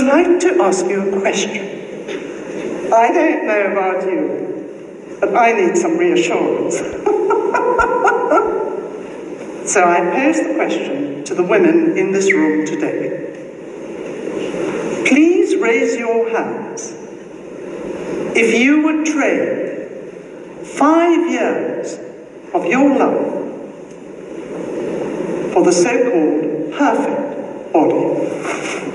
like to ask you a question. I don't know about you, but I need some reassurance. So I pose the question to the women in this room today. Please raise your hands if you would trade 5 years of your life for the so-called perfect body.